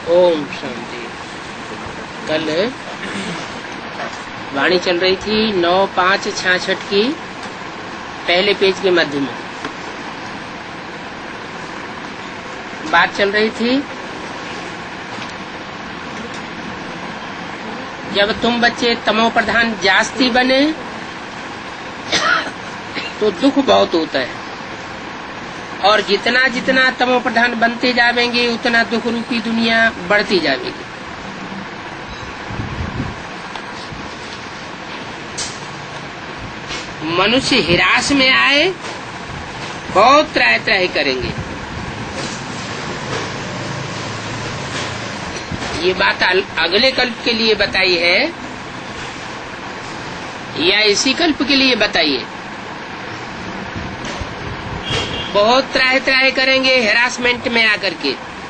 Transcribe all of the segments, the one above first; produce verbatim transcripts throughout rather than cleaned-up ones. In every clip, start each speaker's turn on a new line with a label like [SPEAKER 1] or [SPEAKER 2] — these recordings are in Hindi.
[SPEAKER 1] ओम शांति। कल वाणी चल रही थी नौ पाँच छियासठ की, पहले पेज के मध्य में बात चल रही थी। जब तुम बच्चे तमो प्रधान जास्ती बने तो दुख बहुत होता है, और जितना जितना तमो प्रधान बनते जावेंगे उतना दुख रूपी दुनिया बढ़ती जाएगी। मनुष्य हिरास में आए, बहुत त्राहि त्राहि करेंगे। ये बात अगले कल्प के लिए बताई है या इसी कल्प के लिए बताई है? बहुत त्राहि त्राहि करेंगे हैरासमेंट में आकर के,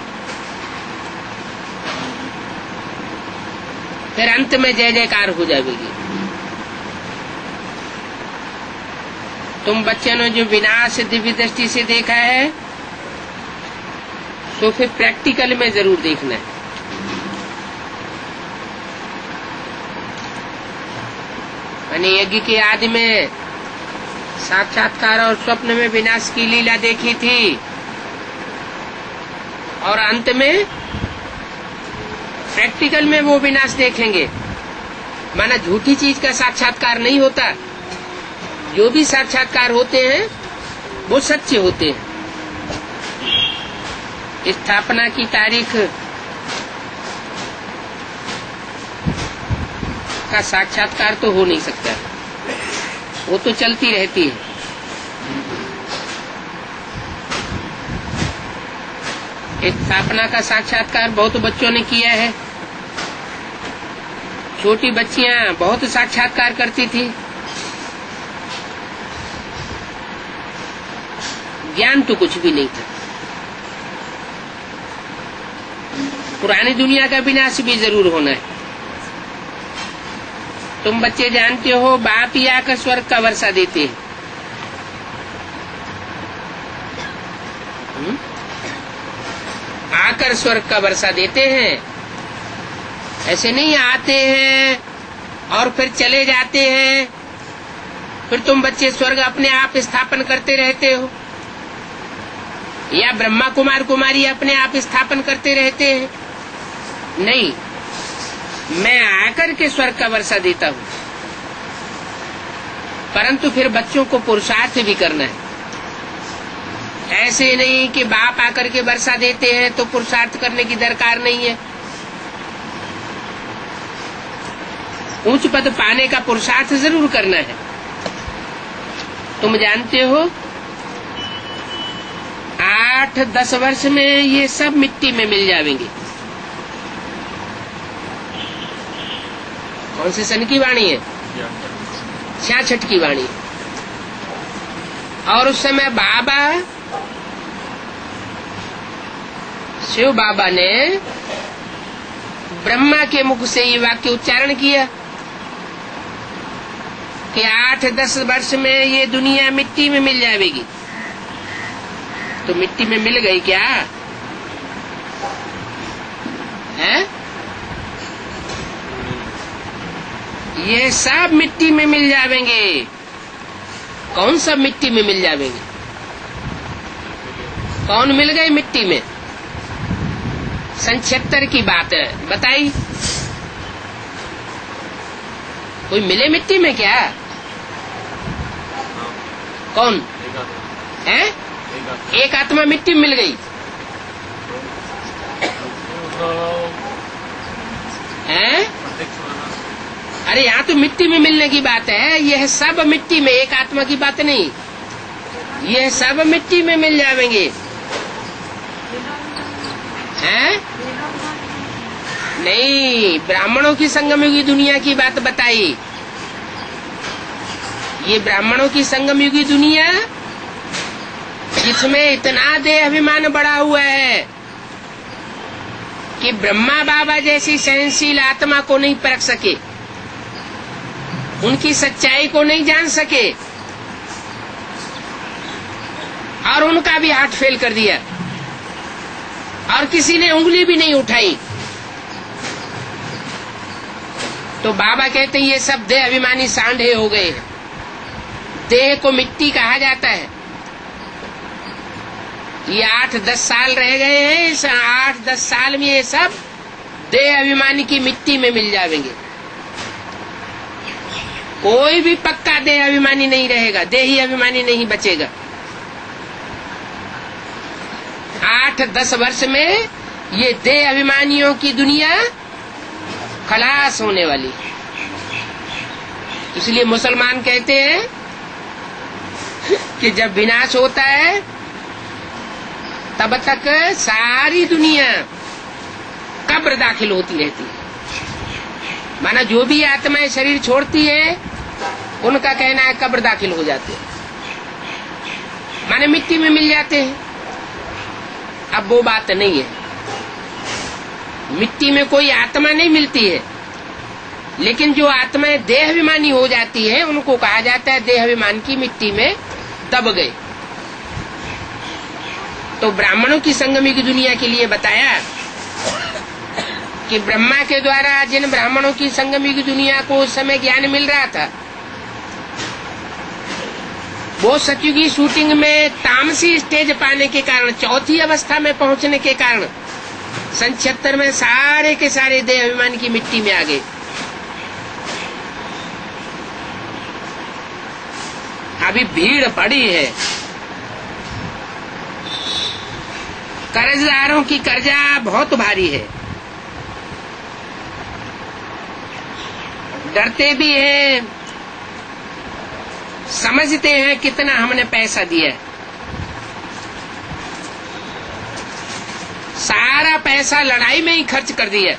[SPEAKER 1] फिर अंत में जय जयकार हो जाएगी। तुम बच्चों ने जो विनाश दिव्य दृष्टि से देखा है, तो फिर प्रैक्टिकल में जरूर देखना है। मैंने यज्ञ के आदि में साक्षात्कार और स्वप्न में विनाश की लीला देखी थी, और अंत में प्रैक्टिकल में वो विनाश देखेंगे। माना झूठी चीज का साक्षात्कार नहीं होता, जो भी साक्षात्कार होते हैं वो सच्चे होते हैं। स्थापना की तारीख का साक्षात्कार तो हो नहीं सकता, वो तो चलती रहती है। स्थापना का साक्षात्कार बहुत बच्चों ने किया है। छोटी बच्चियां बहुत साक्षात्कार करती थी। ज्ञान तो कुछ भी नहीं था। पुरानी दुनिया का विनाश भी जरूर होना है। तुम बच्चे जानते हो, बाप ही आकर स्वर्ग का वर्षा देते हैं। हुँ? आकर स्वर्ग का वर्षा देते हैं। ऐसे नहीं आते हैं और फिर चले जाते हैं, फिर तुम बच्चे स्वर्ग अपने आप स्थापन करते रहते हो, या ब्रह्मा कुमार कुमारी अपने आप स्थापन करते रहते हैं। नहीं, मैं आकर के स्वर्ग का वर्षा देता हूँ, परंतु फिर बच्चों को पुरुषार्थ भी करना है। ऐसे नहीं कि बाप आकर के वर्षा देते हैं तो पुरुषार्थ करने की दरकार नहीं है। उच्च पद पाने का पुरुषार्थ जरूर करना है। तुम जानते हो, आठ दस वर्ष में ये सब मिट्टी में मिल जाएंगे। कौन से सन की वाणी है? छियासठ की वाणी। और उस समय बाबा शिव बाबा ने ब्रह्मा के मुख से ये वाक्य उच्चारण किया कि आठ दस वर्ष में ये दुनिया मिट्टी में मिल जाएगी। तो मिट्टी में मिल गई क्या है? ये सब मिट्टी में मिल जाएंगे। कौन सब मिट्टी में मिल जाएंगे? कौन मिल गए मिट्टी में? सन छिहत्तर की बात है, बताई। कोई मिले मिट्टी में क्या? कौन है? एक आत्मा मिट्टी में मिल गई है? अरे यहाँ तो मिट्टी में मिलने की बात है। यह सब मिट्टी में, एक आत्मा की बात नहीं। यह सब मिट्टी में मिल जाएंगे हैं? नहीं, ब्राह्मणों की संगम युगी दुनिया की बात बताई। ये ब्राह्मणों की संगम युगी दुनिया, जिसमें इतना देह अभिमान बढ़ा हुआ है कि ब्रह्मा बाबा जैसी सहनशील आत्मा को नहीं परख सके, उनकी सच्चाई को नहीं जान सके, और उनका भी हार्ट फेल कर दिया, और किसी ने उंगली भी नहीं उठाई। तो बाबा कहते हैं ये सब देह अभिमानी सांढे हो गए हैं। देह को मिट्टी कहा जाता है। ये आठ दस साल रह गए हैं, इस आठ दस साल में ये सब देह अभिमानी की मिट्टी में मिल जाएंगे। कोई भी पक्का देह अभिमानी नहीं रहेगा, देही अभिमानी नहीं बचेगा। आठ दस वर्ष में ये देह अभिमानियों की दुनिया खलास होने वाली। इसलिए मुसलमान कहते हैं कि जब विनाश होता है तब तक सारी दुनिया कब्र दाखिल होती रहती है। माना जो भी आत्माएं शरीर छोड़ती है उनका कहना है कब्र दाखिल हो जाते हैं, माने मिट्टी में मिल जाते हैं। अब वो बात नहीं है, मिट्टी में कोई आत्मा नहीं मिलती है, लेकिन जो आत्माएं देह अभिमानी हो जाती है उनको कहा जाता है देह अभिमान की मिट्टी में दब गए। तो ब्राह्मणों की संगमी की दुनिया के लिए बताया कि ब्रह्मा के द्वारा जिन ब्राह्मणों की संगमी की दुनिया को उस समय ज्ञान मिल रहा था, वो सतयुगी शूटिंग में तामसी स्टेज पाने के कारण, चौथी अवस्था में पहुंचने के कारण सन छिहत्तर में सारे के सारे देह अभिमान की मिट्टी में आ गए। अभी भीड़ पड़ी है, कर्जदारों की कर्जा बहुत भारी है, डरते भी हैं, समझते हैं कितना हमने पैसा दिया है। सारा पैसा लड़ाई में ही खर्च कर दिया।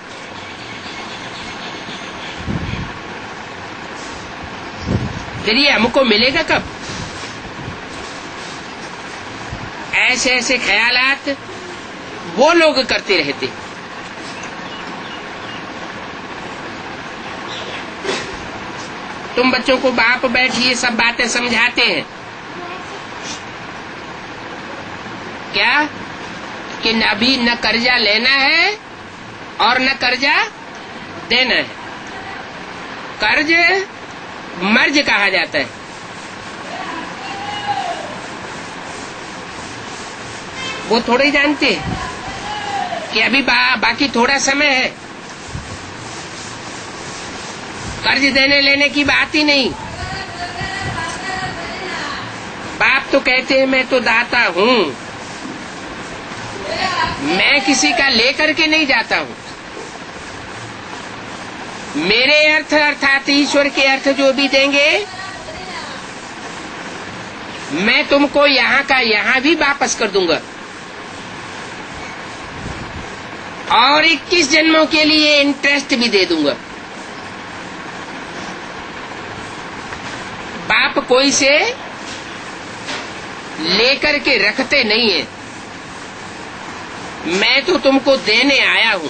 [SPEAKER 1] फिर ये हमको मिलेगा कब? ऐसे ऐसे ख्यालात वो लोग करते रहते। तुम बच्चों को बाप बैठिए सब बातें समझाते हैं क्या कि अभी न कर्जा लेना है और न कर्जा देना है। कर्ज मर्ज कहा जाता है। वो थोड़े ही जानते हैं कि अभी बा, बाकी थोड़ा समय है। कर्ज देने लेने की बात ही नहीं। बाप तो कहते हैं मैं तो दाता हूँ, मैं किसी का लेकर के नहीं जाता हूँ। मेरे अर्थ अर्थात ईश्वर के अर्थ जो भी देंगे मैं तुमको यहाँ का यहाँ भी वापस कर दूंगा और इक्कीस जन्मों के लिए इंटरेस्ट भी दे दूंगा। बाप कोई से लेकर के रखते नहीं है, मैं तो तुमको देने आया हूं।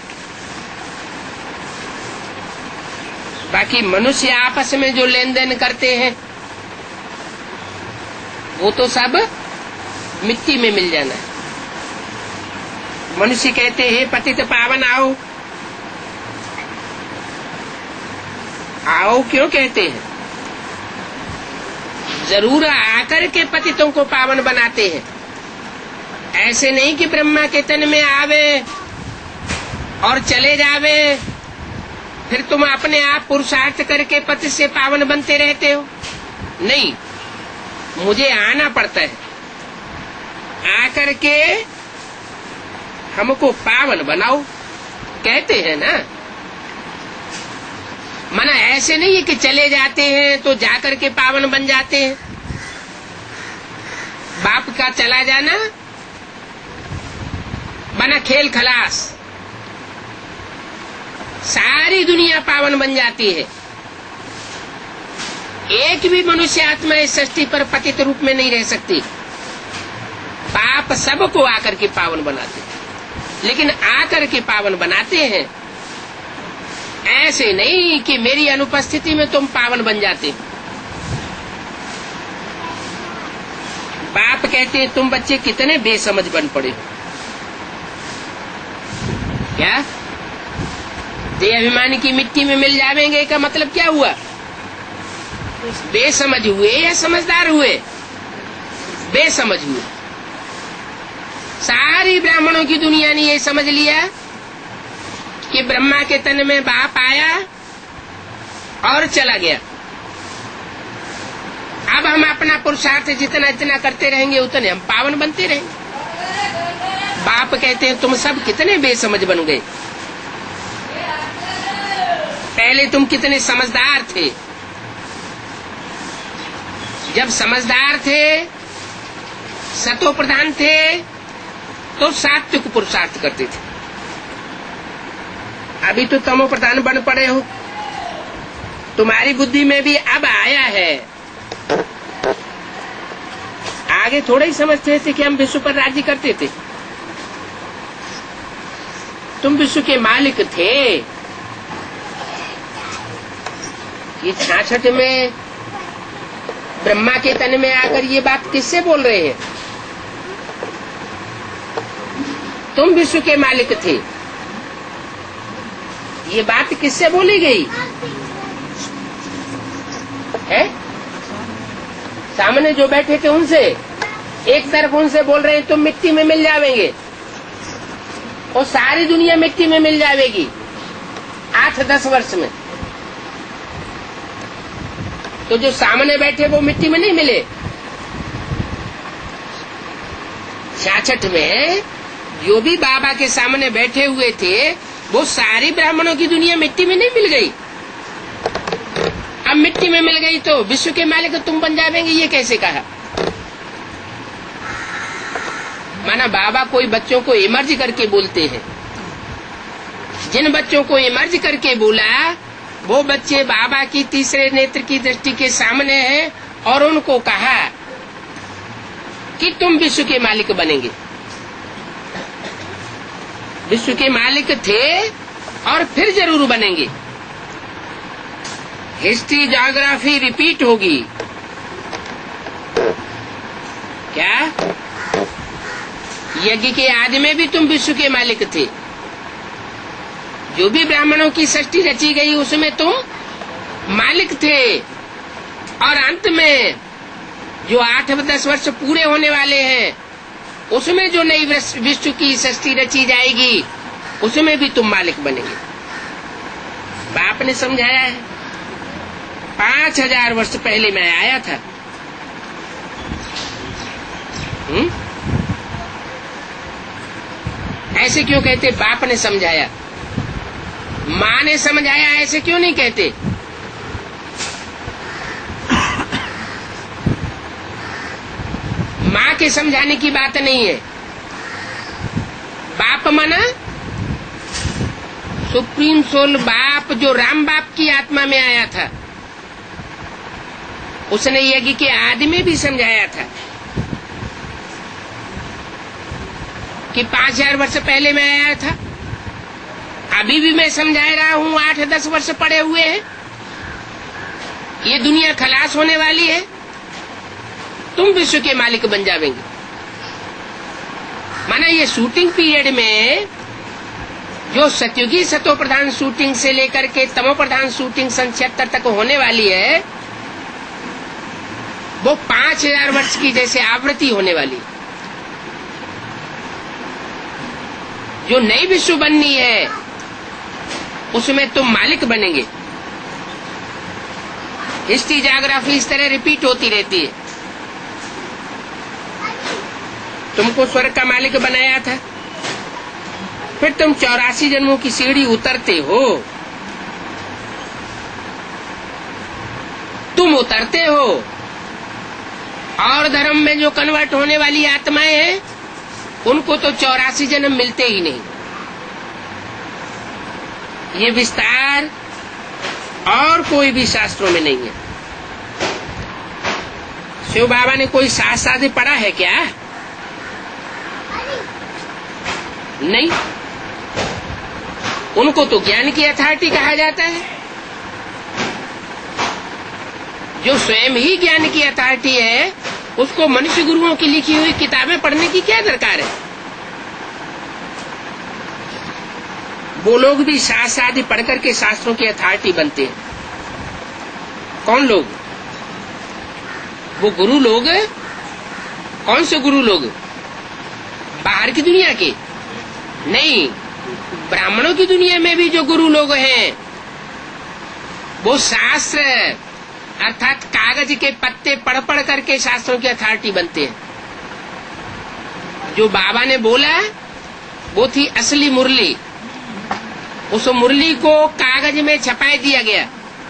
[SPEAKER 1] बाकी मनुष्य आपस में जो लेन देन करते हैं वो तो सब मिट्टी में मिल जाना है। मनुष्य कहते हैं पतित पावन आओ, आओ क्यों कहते हैं? जरूर आकर के पतितों को पावन बनाते हैं। ऐसे नहीं कि ब्रह्मा के तन में आवे और चले जावे, फिर तुम अपने आप पुरुषार्थ करके पति से पावन बनते रहते हो। नहीं, मुझे आना पड़ता है, आकर के हमको पावन बनाओ कहते हैं ना। मना ऐसे नहीं है कि चले जाते हैं तो जाकर के पावन बन जाते हैं। बाप का चला जाना बना खेल खलास, सारी दुनिया पावन बन जाती है। एक भी मनुष्य आत्मा इस सृष्टि पर पतित रूप में नहीं रह सकती। बाप सबको आकर के पावन बनाते, लेकिन आकर के पावन बनाते हैं। ऐसे नहीं कि मेरी अनुपस्थिति में तुम पावन बन जाते। बाप कहते हैं तुम बच्चे कितने बेसमझ बन पड़े हो। क्या दे अभिमान की मिट्टी में मिल जावेंगे का मतलब क्या हुआ? बेसमझ हुए या समझदार हुए? बेसमझ हुए। सारी ब्राह्मणों की दुनिया ने ये समझ लिया कि ब्रह्मा के तन में बाप आया और चला गया। अब हम अपना पुरुषार्थ जितना इतना करते रहेंगे उतने हम पावन बनते रहेंगे। बाप कहते हैं तुम सब कितने बेसमझ बन गए, पहले तुम कितने समझदार थे। जब समझदार थे, सतो प्रधान थे, तो सात्विक पुरुषार्थ करते थे। अभी तो तमो प्रधान बन पड़े हो। तुम्हारी बुद्धि में भी अब आया है। आगे थोड़ा ही समझते थे कि हम विश्व पर राज्य करते थे। तुम विश्व के मालिक थे। ये छाछठ में ब्रह्मा के तन में आकर ये बात किससे बोल रहे हैं? तुम विश्व के मालिक थे। ये बात किससे बोली गई है? सामने जो बैठे थे उनसे। एक तरफ उनसे बोल रहे हैं तुम मिट्टी में मिल जावेंगे और सारी दुनिया मिट्टी में मिल जाएगी आठ दस वर्ष में। तो जो सामने बैठे वो मिट्टी में नहीं मिले। छियासठ में जो भी बाबा के सामने बैठे हुए थे वो सारी ब्राह्मणों की दुनिया मिट्टी में नहीं मिल गई। अब मिट्टी में मिल गई तो विश्व के मालिक तुम बन जाएंगे, ये कैसे कहा? माना बाबा कोई बच्चों को इमर्ज करके बोलते हैं। जिन बच्चों को इमर्ज करके बोला वो बच्चे बाबा की तीसरे नेत्र की दृष्टि के सामने हैं और उनको कहा कि तुम विश्व के मालिक बनेंगे। विश्व के मालिक थे और फिर जरूर बनेंगे। हिस्ट्री ज्योग्राफी रिपीट होगी। क्या यज्ञ के आदि में भी तुम विश्व के मालिक थे? जो भी ब्राह्मणों की सृष्टि रची गई उसमें तुम मालिक थे। और अंत में जो आठ दस वर्ष पूरे होने वाले हैं उसमें जो नई विश्व की सृष्टि रची जाएगी उसमें भी तुम मालिक बनेंगे। बाप ने समझाया है। पांच हजार वर्ष पहले मैं आया था। हुँ? ऐसे क्यों कहते? बाप ने समझाया। माँ ने समझाया, ऐसे क्यों नहीं कहते? माँ के समझाने की बात नहीं है। बाप माना सुप्रीम सोल बाप, जो राम बाप की आत्मा में आया था। उसने यज्ञ के आदि में भी समझाया था कि पांच हजार वर्ष पहले मैं आया था। अभी भी मैं समझा रहा हूँ। आठ दस वर्ष पड़े हुए हैं। ये दुनिया खलास होने वाली है। तुम विश्व के मालिक बन जाएंगे। माना ये शूटिंग पीरियड में जो सतयुगी सतो प्रधान शूटिंग से लेकर के तमो प्रधान शूटिंग सन छिहत्तर तक होने वाली है वो पांच हजार वर्ष की जैसे आवृत्ति होने वाली है। जो नई विश्व बननी है उसमें तुम मालिक बनेंगे। हिस्ट्री ज्योग्राफी इस तरह रिपीट होती रहती है। तुमको स्वर्ग का मालिक बनाया था, फिर तुम चौरासी जन्मों की सीढ़ी उतरते हो। तुम उतरते हो और धर्म में जो कन्वर्ट होने वाली आत्माएं हैं उनको तो चौरासी जन्म मिलते ही नहीं। ये विस्तार और कोई भी शास्त्रों में नहीं है। शिव बाबा ने कोई शास्त्र आदि पढ़ा है क्या? नहीं। उनको तो ज्ञान की अथॉरिटी कहा जाता है। जो स्वयं ही ज्ञान की अथॉरिटी है उसको मनुष्य गुरुओं की लिखी हुई किताबें पढ़ने की क्या दरकार है? वो लोग भी शास्त्र आदि पढ़ करके शास्त्रों की अथॉरिटी बनते हैं। कौन लोग? वो गुरु लोग। कौन से गुरु लोग? बाहर की दुनिया के नहीं, ब्राह्मणों की दुनिया में भी जो गुरु लोग हैं वो शास्त्र अर्थात कागज के पत्ते पढ़ पढ़ करके शास्त्रों की अथॉरिटी बनते हैं। जो बाबा ने बोला वो थी असली मुरली। उस मुरली को कागज में छपाई दिया गया,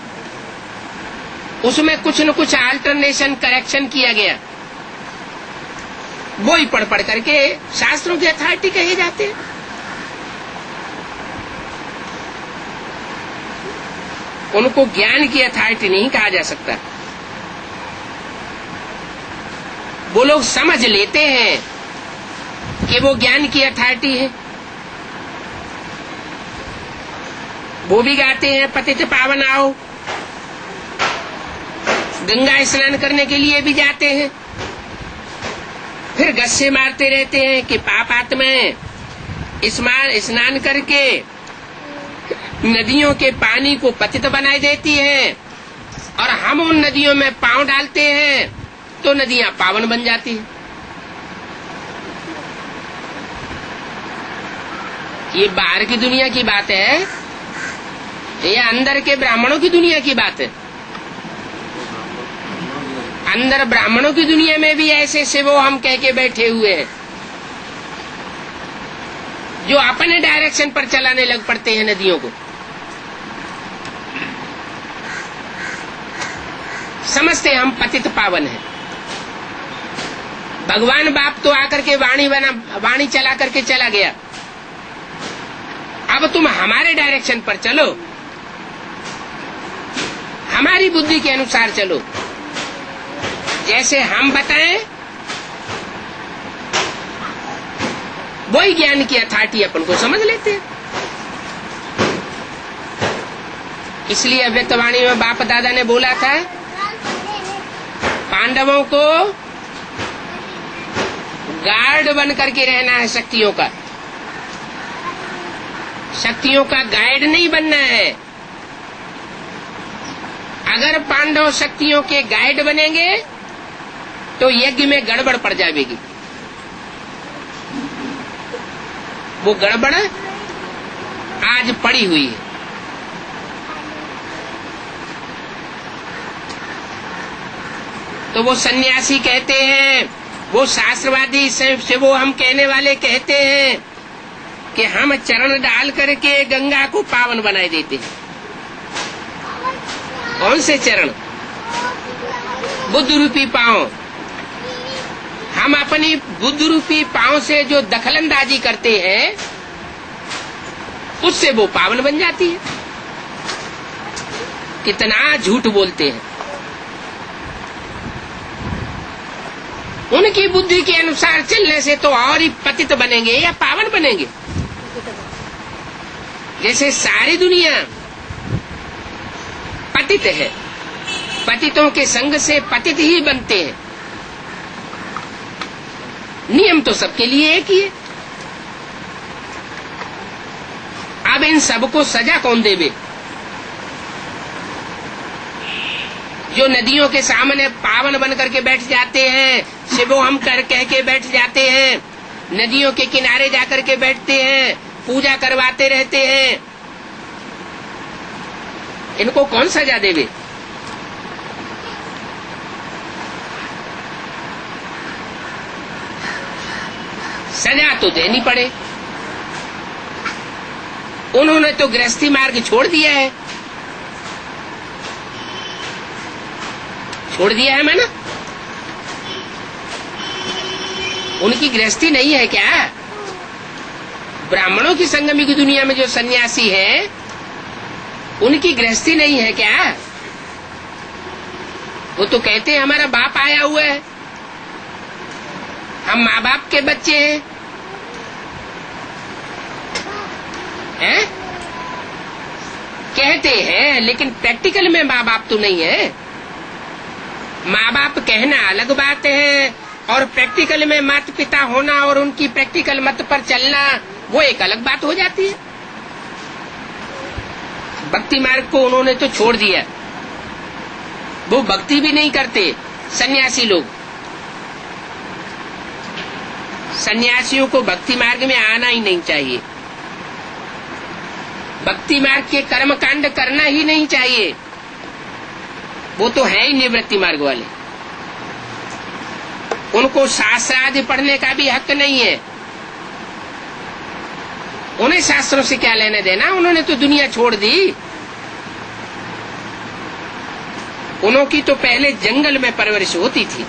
[SPEAKER 1] उसमें कुछ न कुछ अल्टरनेशन करेक्शन किया गया, वो ही पढ़ पढ़ करके शास्त्रों की अथॉरिटी कहे जाते हैं। उनको ज्ञान की अथॉरिटी नहीं कहा जा सकता। वो लोग समझ लेते हैं कि वो ज्ञान की अथॉरिटी है। वो भी गाते हैं पतित पावन आओ, गंगा स्नान करने के लिए भी जाते हैं, फिर गस्से मारते रहते हैं कि पाप आत्माएं स्नान करके नदियों के पानी को पतित बनाई देती हैं और हम उन नदियों में पांव डालते हैं तो नदियां पावन बन जाती हैं। ये बाहर की दुनिया की बात है, ये अंदर के ब्राह्मणों की दुनिया की बात है। अंदर ब्राह्मणों की दुनिया में भी ऐसे शिवो हम कह के बैठे हुए हैं जो अपने डायरेक्शन पर चलाने लग पड़ते हैं नदियों को। समझते हम पतित पावन है। भगवान बाप तो आकर के वाणी बना वाणी चला करके चला गया। अब तुम हमारे डायरेक्शन पर चलो, हमारी बुद्धि के अनुसार चलो, जैसे हम बताएं वही ज्ञान की अथॉरिटी अपन को समझ लेते हैं। इसलिए अव्यक्त वाणी में बाप दादा ने बोला था पांडवों को गार्ड बन करके रहना है शक्तियों का, शक्तियों का गाइड नहीं बनना है। अगर पांडव शक्तियों के गाइड बनेंगे तो यज्ञ में गड़बड़ पड़ जाएगी। वो गड़बड़ आज पड़ी हुई है। तो वो सन्यासी कहते हैं, वो शास्त्रवादी से वो हम कहने वाले कहते हैं कि हम चरण डाल करके गंगा को पावन बनाए देते हैं। कौन से चरण? बुद्ध रूपी पांव। हम अपनी बुद्ध रूपी पांव से जो दखलंदाजी करते हैं उससे वो पावन बन जाती है। कितना झूठ बोलते हैं। उनकी बुद्धि के अनुसार चलने से तो और ही पतित बनेंगे या पावन बनेंगे। जैसे सारी दुनिया पतित है, पतितों के संग से पतित ही बनते हैं। नियम तो सबके लिए एक ही है। अब इन सबको सजा कौन देवे? जो नदियों के सामने पावन बन करके बैठ जाते हैं, शिवो हम कर कह के बैठ जाते हैं, नदियों के किनारे जाकर के बैठते हैं, पूजा करवाते रहते हैं, इनको कौन सजा देवे? सजा तो देनी पड़े। उन्होंने तो गृहस्थी मार्ग छोड़ दिया है, छोड़ दिया है मैंने। उनकी गृहस्थी नहीं है क्या? ब्राह्मणों की संगमी की दुनिया में जो सन्यासी है उनकी गृहस्थी नहीं है क्या? वो तो कहते हैं हमारा बाप आया हुआ है, हम माँ बाप के बच्चे हैं, हैं? कहते हैं, लेकिन प्रैक्टिकल में माँ बाप तो नहीं है। माँ बाप कहना अलग बात है और प्रैक्टिकल में माता पिता होना और उनकी प्रैक्टिकल मत पर चलना वो एक अलग बात हो जाती है। भक्ति मार्ग को उन्होंने तो छोड़ दिया, वो भक्ति भी नहीं करते। सन्यासी लोग, सन्यासियों को भक्ति मार्ग में आना ही नहीं चाहिए, भक्ति मार्ग के कर्म कांड करना ही नहीं चाहिए, वो तो है ही निवृत्ति मार्ग वाले। उनको शास्त्र आदि पढ़ने का भी हक नहीं है, उन्हें शास्त्रों से क्या लेने देना, उन्होंने तो दुनिया छोड़ दी। उनकी तो पहले जंगल में परवरिश होती थी,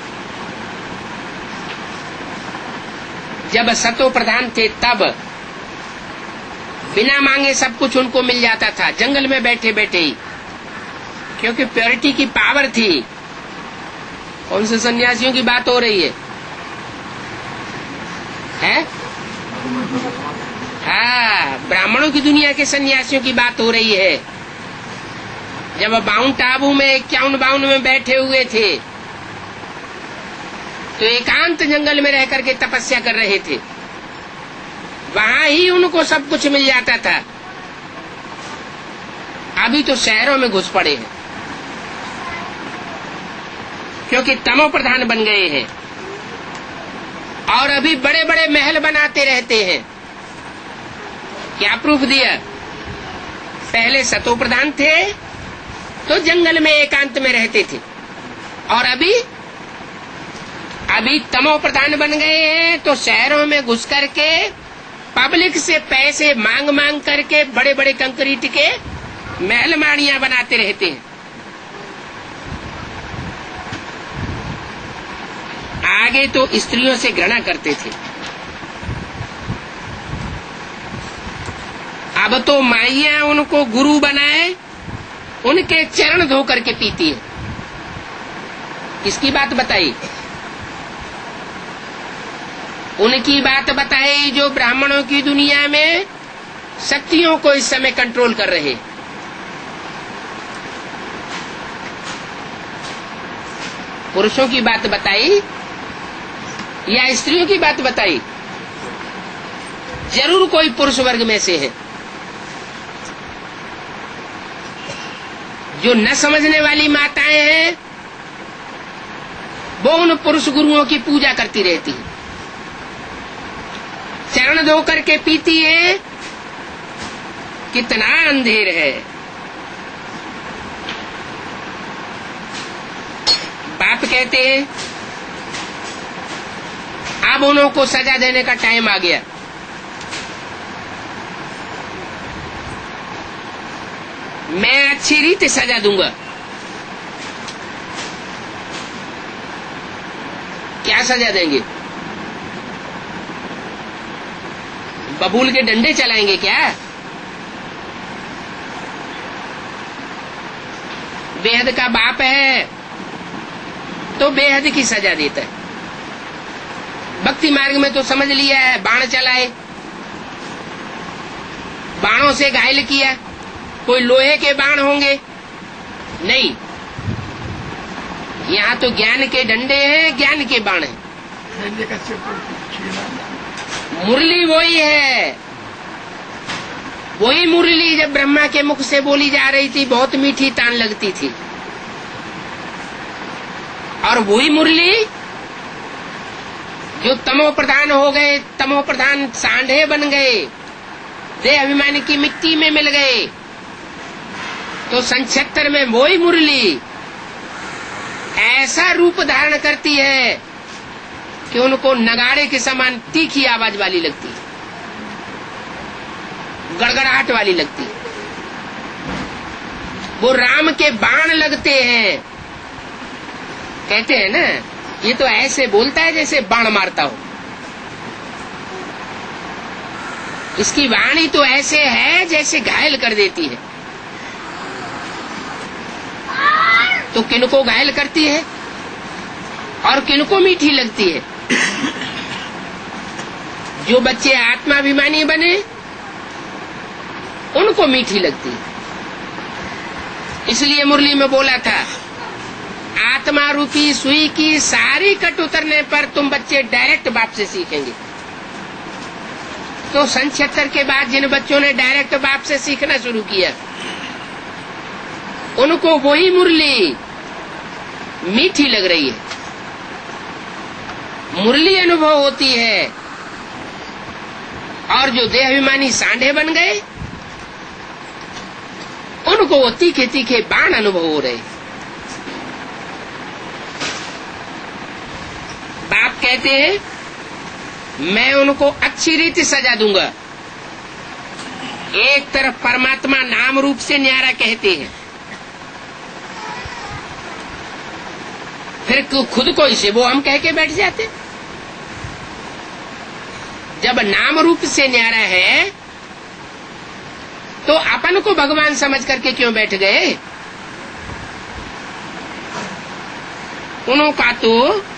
[SPEAKER 1] जब सतो प्रधान थे तब बिना मांगे सब कुछ उनको मिल जाता था, जंगल में बैठे बैठे ही, क्योंकि प्योरिटी की पावर थी। कौन से सन्यासियों की बात हो रही है, है? हाँ, ब्राह्मणों की दुनिया के सन्यासियों की बात हो रही है। जब माउंट आबू में इक्यावन बावन में बैठे हुए थे तो एकांत जंगल में रह करके तपस्या कर रहे थे, वहां ही उनको सब कुछ मिल जाता था। अभी तो शहरों में घुस पड़े हैं, क्योंकि तमो प्रधान बन गए हैं और अभी बड़े बड़े महल बनाते रहते हैं। क्या प्रूफ दिया? पहले सतो प्रधान थे तो जंगल में एकांत में रहते थे, और अभी अभी तमो प्रधान बन गए हैं तो शहरों में घुस करके पब्लिक से पैसे मांग मांग करके बड़े बड़े कंक्रीट के महल माड़ियां बनाते रहते हैं। आगे तो स्त्रियों से घृणा करते थे, अब तो माइयां उनको गुरु बनाए, उनके चरण धो करके पीती है। किसकी बात बताई? उनकी बात बताई जो ब्राह्मणों की दुनिया में शक्तियों को इस समय कंट्रोल कर रहे। पुरुषों की बात बताई या स्त्रियों की बात बताई? जरूर कोई पुरुष वर्ग में से है। जो न समझने वाली माताएं हैं वो उन पुरुष गुरुओं की पूजा करती रहती है, चरण धो करके पीती है। कितना अंधेर है। बाप कहते हैं अब उनको सजा देने का टाइम आ गया। मैं अच्छी रीति सजा दूंगा। क्या सजा देंगे? बबूल के डंडे चलाएंगे क्या? बेहद का बाप है तो बेहद की सजा देता है। भक्ति मार्ग में तो समझ लिया है, बाण चलाए, बाणों से घायल किया। कोई लोहे के बाण होंगे? नहीं, यहाँ तो ज्ञान के डंडे हैं, ज्ञान के बाण हैं। मुरली वही है, वही मुरली जब ब्रह्मा के मुख से बोली जा रही थी बहुत मीठी तान लगती थी, और वही मुरली जो तमो प्रधान हो गए, तमो प्रधान सांढे बन गए, देह अभिमान की मिट्टी में मिल गए, तो सन छिहत्तर में वही मुरली ऐसा रूप धारण करती है कि उनको नगाड़े के समान तीखी आवाज वाली लगती है, गड़गड़ाहट वाली लगती है। वो राम के बाण लगते हैं। कहते हैं ना, ये तो ऐसे बोलता है जैसे बाण मारता हो। इसकी वाणी तो ऐसे है जैसे घायल कर देती है। तो किनको घायल करती है और किनको मीठी लगती है? जो बच्चे आत्माभिमानी बने उनको मीठी लगती है। इसलिए मुरली में बोला था, आत्मा रूपी सुई की सारी कट उतरने पर तुम बच्चे डायरेक्ट बाप से सीखेंगे। तो सन छिहत्तर के बाद जिन बच्चों ने डायरेक्ट बाप से सीखना शुरू किया उनको वही मुरली मीठी लग रही है, मुरली अनुभव होती है। और जो देहाभिमानी सांडे बन गए, उनको वो तीखे तीखे बाण अनुभव हो रहे। बाप कहते हैं मैं उनको अच्छी रीति सजा दूंगा। एक तरफ परमात्मा नाम रूप से न्यारा कहते हैं, फिर खुद को इसे वो हम कह के बैठ जाते। जब नाम रूप से न्यारा है तो अपन को भगवान समझ करके क्यों बैठ गए? उनका तो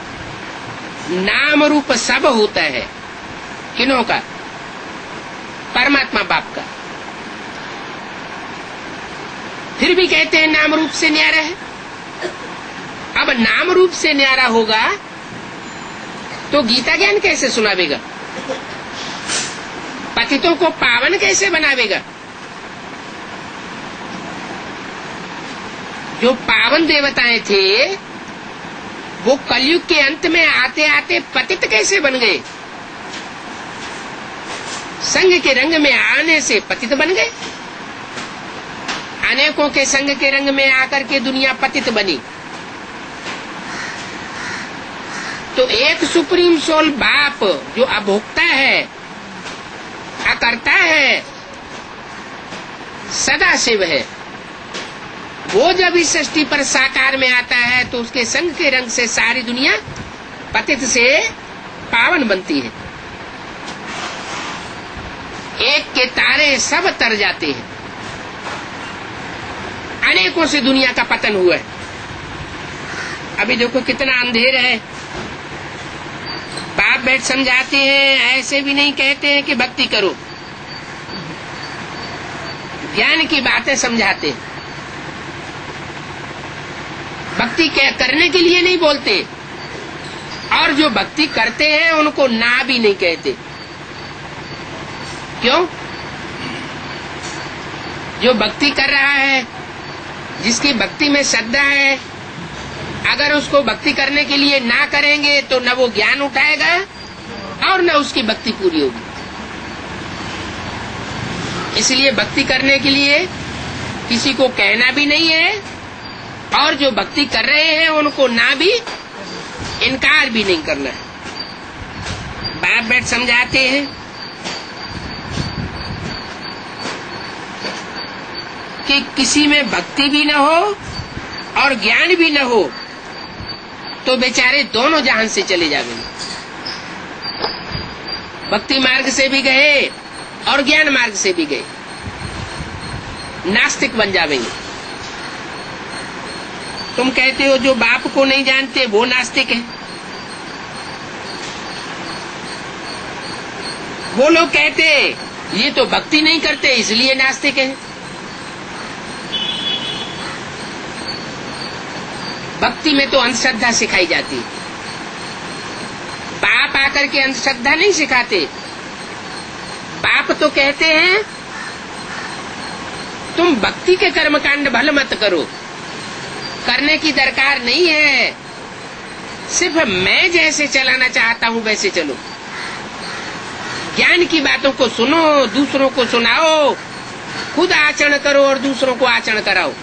[SPEAKER 1] नाम रूप सब होता है। किन्हों का? परमात्मा बाप का। फिर भी कहते हैं नाम रूप से न्यारा है। अब नाम रूप से न्यारा होगा तो गीता ज्ञान कैसे सुनावेगा? पतितों को पावन कैसे बनावेगा? जो पावन देवताएं थे वो कलयुग के अंत में आते आते पतित कैसे बन गए? संग के रंग में आने से पतित बन गए। अनेकों के संग के रंग में आकर के दुनिया पतित बनी। तो एक सुप्रीम सोल बाप जो अभोक्ता है, अकर्ता है, सदा शिव है, वो जब इस सृष्टि पर साकार में आता है तो उसके संग के रंग से सारी दुनिया पतित से पावन बनती है। एक के तारे सब तर जाते हैं। अनेकों से दुनिया का पतन हुआ है। अभी देखो कितना अंधेर है। बाप बैठ समझाते हैं, ऐसे भी नहीं कहते हैं कि भक्ति करो, ज्ञान की बातें समझाते हैं। भक्ति करने के लिए नहीं बोलते, और जो भक्ति करते हैं उनको ना भी नहीं कहते। क्यों? जो भक्ति कर रहा है, जिसकी भक्ति में श्रद्धा है, अगर उसको भक्ति करने के लिए ना करेंगे तो न वो ज्ञान उठाएगा और न उसकी भक्ति पूरी होगी। इसलिए भक्ति करने के लिए किसी को कहना भी नहीं है, और जो भक्ति कर रहे हैं उनको ना भी इनकार भी नहीं करना है। बाप बैठ समझाते हैं कि किसी में भक्ति भी न हो और ज्ञान भी न हो तो बेचारे दोनों जहान से चले जाएंगे। भक्ति मार्ग से भी गए और ज्ञान मार्ग से भी गए, नास्तिक बन जाएंगे। तुम कहते हो जो बाप को नहीं जानते वो नास्तिक है। वो लोग कहते ये तो भक्ति नहीं करते इसलिए नास्तिक है। भक्ति में तो अंधश्रद्धा सिखाई जाती है। बाप आकर के अंधश्रद्धा नहीं सिखाते। बाप तो कहते हैं तुम भक्ति के कर्मकांड भल मत करो, करने की दरकार नहीं है, सिर्फ मैं जैसे चलाना चाहता हूं वैसे चलो। ज्ञान की बातों को सुनो, दूसरों को सुनाओ, खुद आचरण करो और दूसरों को आचरण कराओ।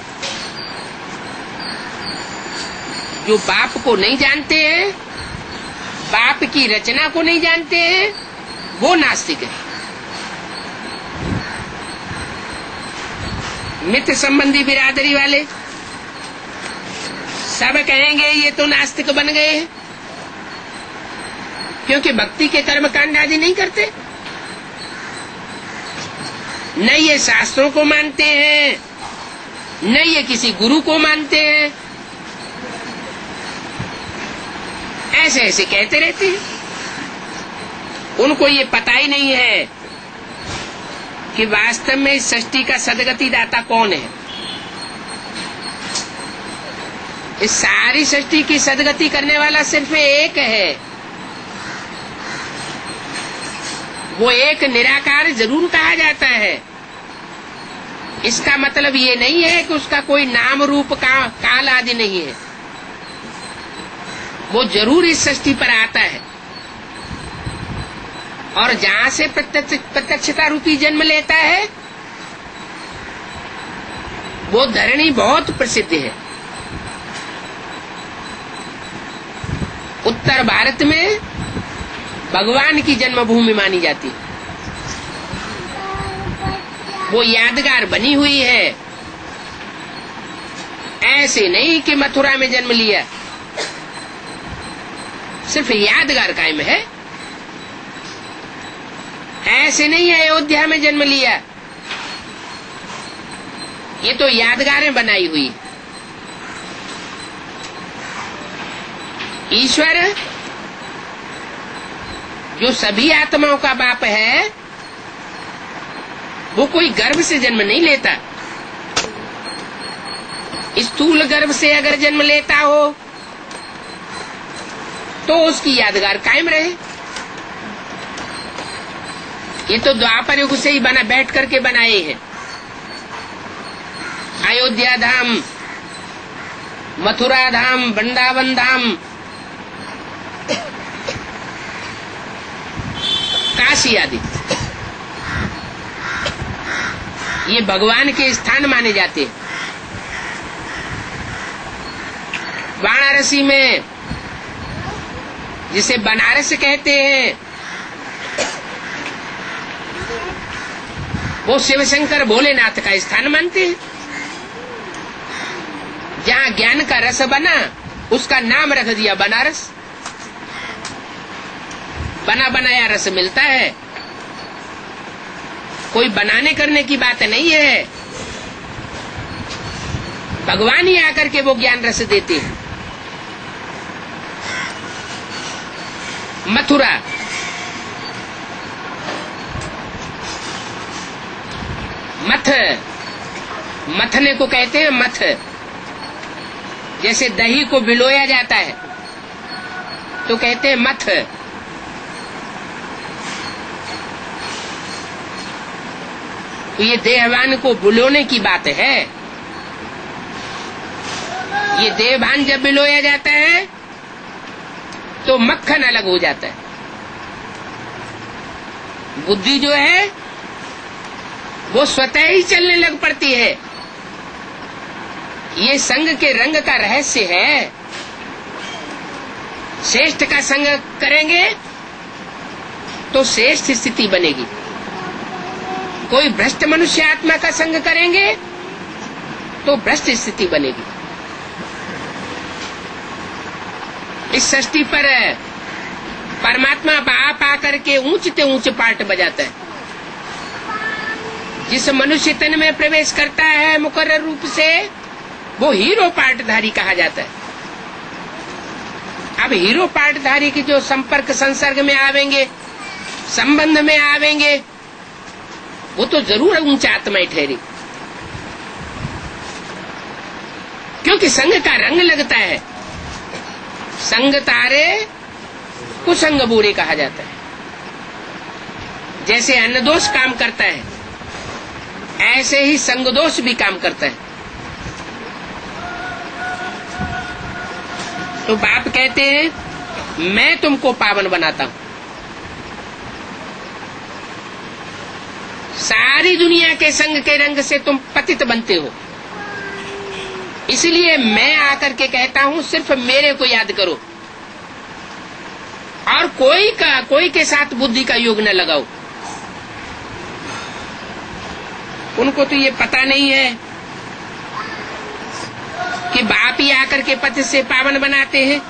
[SPEAKER 1] जो बाप को नहीं जानते हैं, बाप की रचना को नहीं जानते हैं, वो नास्तिक है। मित्र संबंधी बिरादरी वाले सब कहेंगे ये तो नास्तिक बन गए हैं, क्योंकि भक्ति के कर्मकांड आदि नहीं करते, न ये शास्त्रों को मानते हैं, न ये किसी गुरु को मानते हैं। ऐसे ऐसे कहते रहते हैं। उनको ये पता ही नहीं है कि वास्तव में इस सृष्टि का सदगति दाता कौन है। इस सारी सृष्टि की सदगति करने वाला सिर्फ एक है। वो एक निराकार जरूर कहा जाता है, इसका मतलब ये नहीं है कि उसका कोई नाम रूप का काल आदि नहीं है, वो जरूर इस सृष्टि पर आता है। और जहां से प्रत्यक्ष प्रत्यक्षता रूपी जन्म लेता है वो धरणी बहुत प्रसिद्ध है। उत्तर भारत में भगवान की जन्मभूमि मानी जाती है। वो यादगार बनी हुई है, ऐसे नहीं कि मथुरा में जन्म लिया, सिर्फ यादगार कायम है। ऐसे नहीं अयोध्या में जन्म लिया, ये तो यादगारें बनाई हुई। ईश्वर जो सभी आत्माओं का बाप है, वो कोई गर्भ से जन्म नहीं लेता। स्थूल गर्भ से अगर जन्म लेता हो तो उसकी यादगार कायम रहे। ये तो द्वापर युग से ही बना बैठ करके बनाए हैं। अयोध्या धाम, मथुरा धाम, वृंदावन धाम, काशी आदि, ये भगवान के स्थान माने जाते हैं। वाराणसी में, जिसे बनारस कहते हैं, वो शिव शंकर भोलेनाथ का स्थान मानते हैं। जहाँ ज्ञान का रस बना उसका नाम रख दिया बनारस। बना बनाया रस मिलता है, कोई बनाने करने की बात नहीं है। भगवान ही आकर के वो ज्ञान रस देते हैं। मथुरा, मथ, मथने को कहते हैं मथ। जैसे दही को भिगोया जाता है तो कहते हैं मथ। तो ये देहभान को भिगोने की बात है। ये देहभान जब भिगोया जाता है तो मक्खन अलग हो जाता है। बुद्धि जो है वो स्वतः ही चलने लग पड़ती है। ये संग के रंग का रहस्य है। श्रेष्ठ का संग करेंगे तो श्रेष्ठ स्थिति बनेगी। कोई भ्रष्ट मनुष्य आत्मा का संग करेंगे तो भ्रष्ट स्थिति बनेगी। इस सृष्टि पर परमात्मा बाप आकर के ऊंचते ऊंचे पार्ट बजाता है। जिस मनुष्य तन में प्रवेश करता है मुकर्रर रूप से, वो हीरो पार्टधारी कहा जाता है। अब हीरो पार्टधारी की जो संपर्क संसर्ग में आवेंगे, संबंध में आवेंगे, वो तो जरूर ऊंचा आत्माएं ठहरी, क्योंकि संग का रंग लगता है। संग तारे कुसंग बुरे कहा जाता है। जैसे अन्न दोष काम करता है, ऐसे ही संग दोष भी काम करता है। तो बाप कहते हैं मैं तुमको पावन बनाता हूं। सारी दुनिया के संग के रंग से तुम पतित बनते हो, इसलिए मैं आकर के कहता हूं सिर्फ मेरे को याद करो और कोई का कोई के साथ बुद्धि का योग न लगाओ। उनको तो ये पता नहीं है कि बाप ही आकर के पति से पावन बनाते हैं।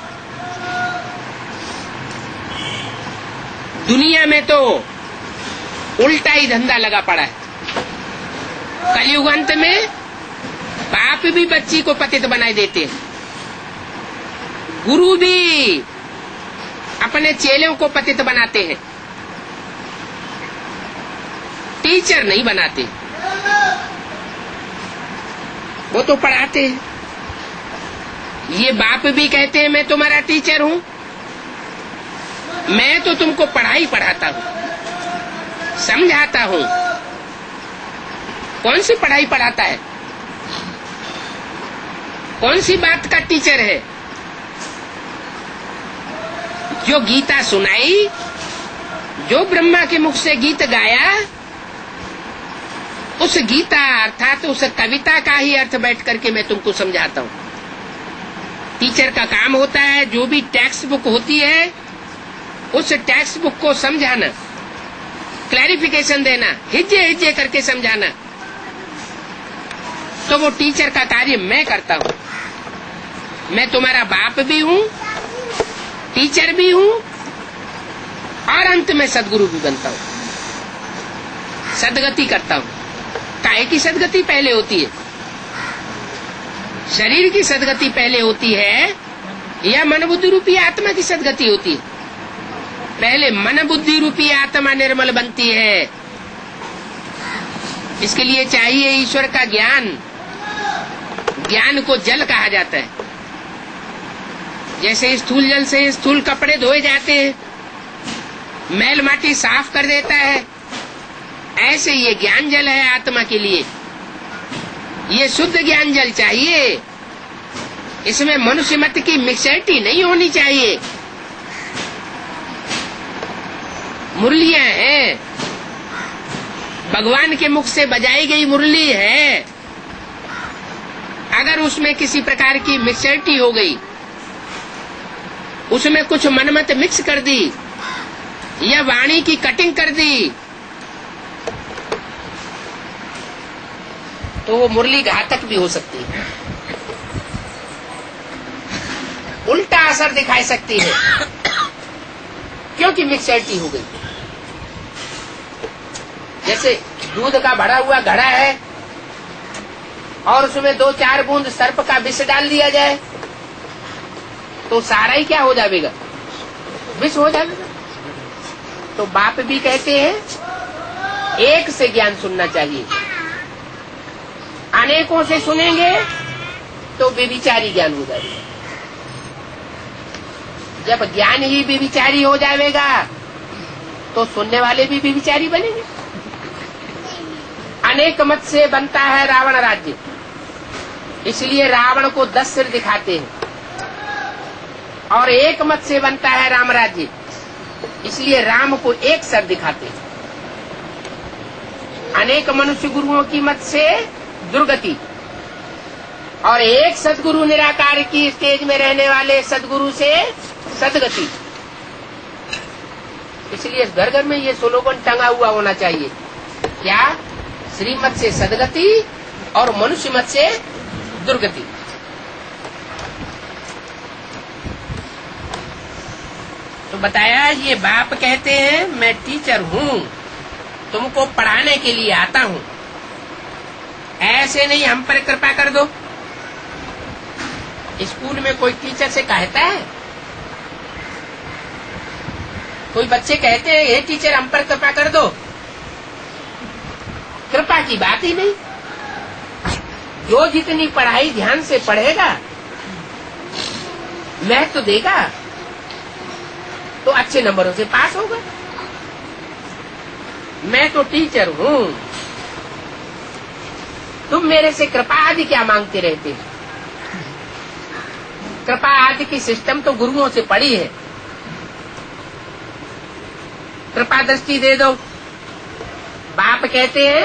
[SPEAKER 1] दुनिया में तो उल्टा ही धंधा लगा पड़ा है। कलयुग अंत में बाप भी बच्ची को पतित बनाए देते हैं, गुरु भी अपने चेलों को पतित बनाते हैं, टीचर नहीं बनाते, वो तो पढ़ाते हैं। ये बाप भी कहते हैं मैं तुम्हारा टीचर हूं, मैं तो तुमको पढ़ाई पढ़ाता हूं, समझाता हूं, कौन सी पढ़ाई पढ़ाता है? कौन सी बात का टीचर है? जो गीता सुनाई, जो ब्रह्मा के मुख से गीत गाया, उस गीता अर्थात उस कविता का ही अर्थ बैठ करके मैं तुमको समझाता हूँ। टीचर का काम होता है जो भी टेक्स्ट बुक होती है उस टेक्स्ट बुक को समझाना, क्लैरिफिकेशन देना, हिज्जे हिज्जे करके समझाना। तो वो टीचर का कार्य मैं करता हूँ। मैं तुम्हारा बाप भी हूँ, टीचर भी हूँ और अंत में सदगुरु भी बनता हूँ, सदगति करता हूँ। काहे की सदगति पहले होती है? शरीर की सदगति पहले होती है या मन बुद्धि रूपी आत्मा की सदगति होती है? पहले मन बुद्धि रूपी आत्मा निर्मल बनती है। इसके लिए चाहिए ईश्वर का ज्ञान। ज्ञान को जल कहा जाता है। जैसे स्थूल जल से स्थूल कपड़े धोए जाते हैं, मैल माटी साफ कर देता है, ऐसे ये ज्ञान जल है आत्मा के लिए। ये शुद्ध ज्ञान जल चाहिए। इसमें मनुष्य मत की मिक्सरिटी नहीं होनी चाहिए। मुरलियां हैं, भगवान के मुख से बजाई गई मुरली है। अगर उसमें किसी प्रकार की मिक्सरिटी हो गई, उसमें कुछ मनमत मिक्स कर दी या वाणी की कटिंग कर दी, तो वो मुरली घातक भी हो सकती है, उल्टा असर दिखाई सकती है, क्योंकि मिक्सरिटी हो गई। जैसे दूध का भरा हुआ घड़ा है और उसमें दो चार बूंद सर्प का विष डाल दिया जाए तो सारा ही क्या हो जाएगा? विष हो जाएगा। तो बाप भी कहते हैं एक से ज्ञान सुनना चाहिए। अनेकों से सुनेंगे तो बेविचारी ज्ञान हो जाएगा। जब ज्ञान ही बेविचारी हो जाएगा तो सुनने वाले भी बेविचारी बनेंगे। अनेक मत से बनता है रावण राज्य, इसलिए रावण को दस सिर दिखाते हैं। और एक मत से बनता है राम राज्य, इसलिए राम को एक सर दिखाते हैं। अनेक मनुष्य गुरुओं की मत से दुर्गति और एक सदगुरु निराकार की स्टेज में रहने वाले सदगुरु से सदगति। इसलिए घर घर में ये स्लोगन टंगा हुआ होना चाहिए। क्या? श्रीमत से सदगति और मनुष्य मत से दुर्गति। तो बताया ये बाप कहते हैं मैं टीचर हूँ, तुमको पढ़ाने के लिए आता हूँ। ऐसे नहीं हम पर कृपा कर दो। स्कूल में कोई टीचर से कहता है? कोई बच्चे कहते हैं हे टीचर हम पर कृपा कर दो? कृपा की बात ही नहीं। जो जितनी पढ़ाई ध्यान से पढ़ेगा, महत्व देगा, तो अच्छे नंबरों से पास होगा। मैं तो टीचर हूँ, तुम मेरे से कृपा आदि क्या मांगते रहते? कृपा आदि की सिस्टम तो गुरुओं से पड़ी है। कृपा दृष्टि दे दो। बाप कहते हैं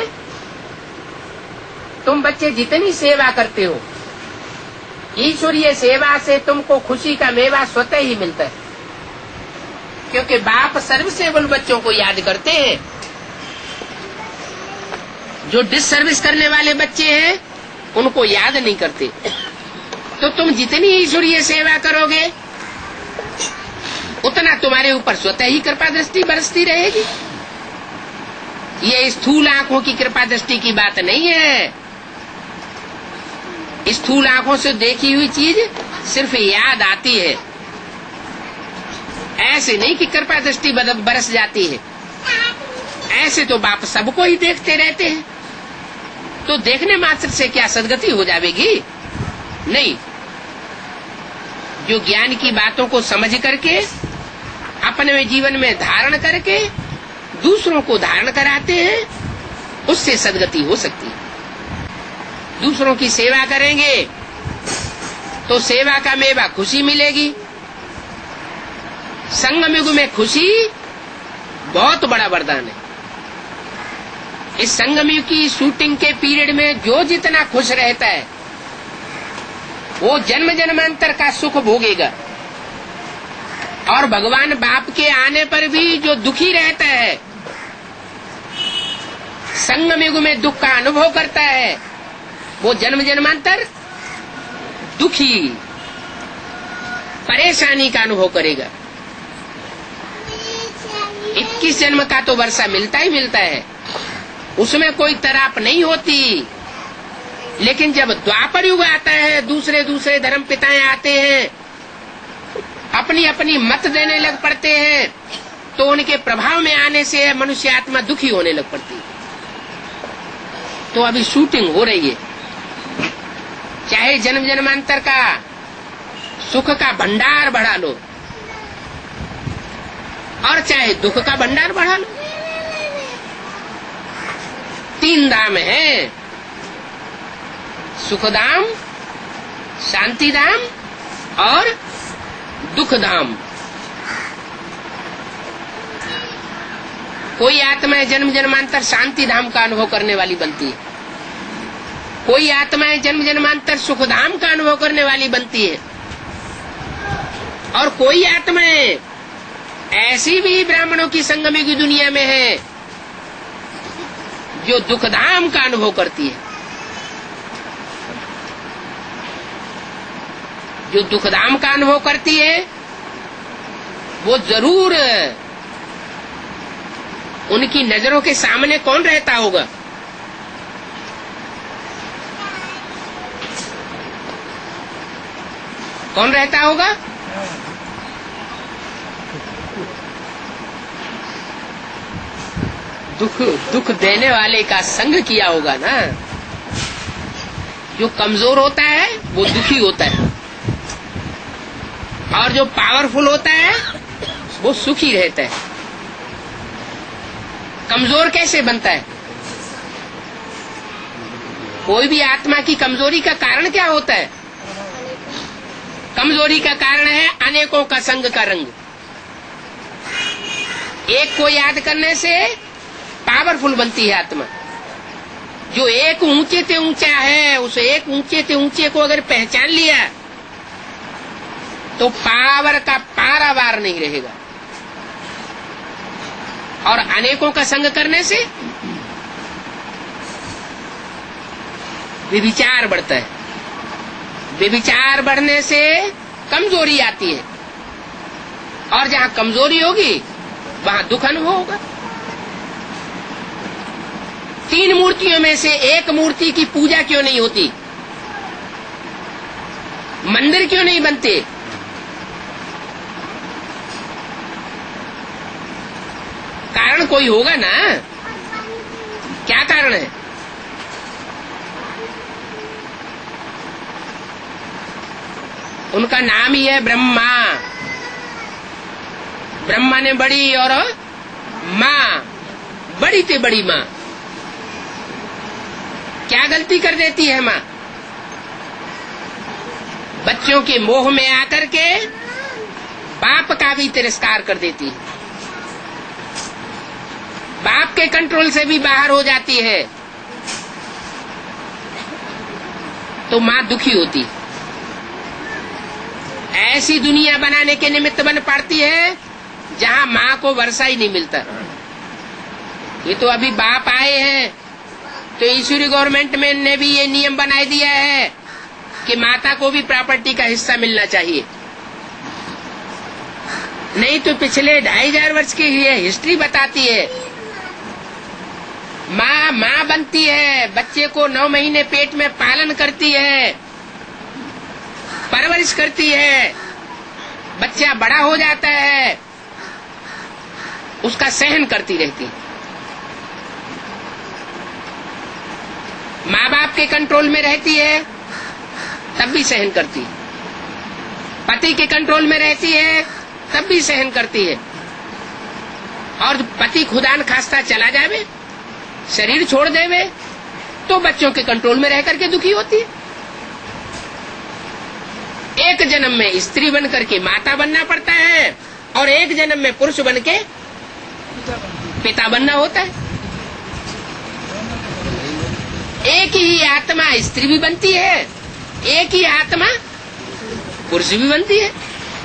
[SPEAKER 1] तुम बच्चे जितनी सेवा करते हो, ईश्वरीय सेवा से तुमको खुशी का मेवा स्वतः ही मिलता है। क्योंकि बाप सर्वसेवल बच्चों को याद करते हैं। जो डिससर्विस करने वाले बच्चे हैं उनको याद नहीं करते। तो तुम जितनी ईश्वरीय सेवा करोगे उतना तुम्हारे ऊपर स्वतः ही कृपा दृष्टि बरसती रहेगी। ये स्थूल आंखों की कृपा दृष्टि की बात नहीं है। स्थूल आंखों से देखी हुई चीज सिर्फ याद आती है, ऐसे नहीं कि कृपा दृष्टि बरस जाती है। ऐसे तो बाप सबको ही देखते रहते हैं। तो देखने मात्र से क्या सदगति हो जाएगी? नहीं। जो ज्ञान की बातों को समझ करके अपने जीवन में धारण करके दूसरों को धारण कराते हैं, उससे सदगति हो सकती है। दूसरों की सेवा करेंगे तो सेवा का मेवा खुशी मिलेगी। संगम युग में खुशी बहुत बड़ा वरदान है। इस संगम युग की शूटिंग के पीरियड में जो जितना खुश रहता है वो जन्म जन्मांतर का सुख भोगेगा, और भगवान बाप के आने पर भी जो दुखी रहता है, संगम युग में दुख का अनुभव करता है, वो जन्म जन्मांतर दुखी परेशानी का अनुभव करेगा। इक्कीस जन्म का तो वर्षा मिलता ही मिलता है, उसमें कोई तराप नहीं होती। लेकिन जब द्वापर युग आता है, दूसरे दूसरे धर्म पिताएं आते हैं, अपनी अपनी मत देने लग पड़ते हैं, तो उनके प्रभाव में आने से मनुष्य आत्मा दुखी होने लग पड़ती है। तो अभी शूटिंग हो रही है, चाहे जन्म जन्मांतर का सुख का भंडार बढ़ा लो और चाहे दुख का भंडार बढ़ा लो। तीन धाम है, सुखधाम, शांति धाम और दुख धाम। कोई आत्माएं जन्म जन्मांतर शांति धाम का अनुभव करने वाली बनती है, कोई आत्माएं जन्म जन्मांतर सुख धाम का अनुभव करने वाली बनती है, और कोई आत्माएं ऐसी भी ब्राह्मणों की संगम की दुनिया में है जो दुख धाम का अनुभव करती है। जो दुख धाम का अनुभव करती है वो जरूर उनकी नजरों के सामने कौन रहता होगा? कौन रहता होगा? दुख दुख देने वाले का संग किया होगा ना। जो कमजोर होता है वो दुखी होता है, और जो पावरफुल होता है वो सुखी रहता है। कमजोर कैसे बनता है? कोई भी आत्मा की कमजोरी का कारण क्या होता है? कमजोरी का कारण है अनेकों का संग का रंग। एक को याद करने से पावरफुल बनती है आत्मा। जो एक ऊंचे से ऊंचा है, उस एक ऊंचे से ऊंचे को अगर पहचान लिया तो पावर का पारावार नहीं रहेगा। और अनेकों का संग करने से विविचार बढ़ता है, विविचार बढ़ने से कमजोरी आती है, और जहां कमजोरी होगी वहां दुख अनुभव होगा। तीन मूर्तियों में से एक मूर्ति की पूजा क्यों नहीं होती? मंदिर क्यों नहीं बनते? कारण कोई होगा ना। क्या कारण है? उनका नाम ही है ब्रह्मा। ब्रह्मा ने बड़ी और माँ, बड़ी से बड़ी माँ। क्या गलती कर देती है माँ? बच्चों के मोह में आकर के बाप का भी तिरस्कार कर देती है, बाप के कंट्रोल से भी बाहर हो जाती है, तो माँ दुखी होती है। ऐसी दुनिया बनाने के निमित्त बन पड़ती है जहाँ माँ को वर्षा ही नहीं मिलता। ये तो अभी बाप आए हैं तो ईश्वरी गवर्नमेंट में ने भी ये नियम बना दिया है कि माता को भी प्रॉपर्टी का हिस्सा मिलना चाहिए। नहीं तो पिछले ढाई हजार वर्ष की ये हिस्ट्री बताती है, माँ माँ बनती है, बच्चे को नौ महीने पेट में पालन करती है, परवरिश करती है, बच्चा बड़ा हो जाता है, उसका सहन करती रहती है। माँ बाप के कंट्रोल में रहती है तब भी सहन करती है, पति के कंट्रोल में रहती है तब भी सहन करती है, और पति खुदान खास्ता चला जावे, शरीर छोड़ देवे, तो बच्चों के कंट्रोल में रह करके दुखी होती है। एक जन्म में स्त्री बन करके माता बनना पड़ता है और एक जन्म में पुरुष बन के पिता बनना होता है। एक ही आत्मा स्त्री भी बनती है, एक ही आत्मा पुरुष भी बनती है।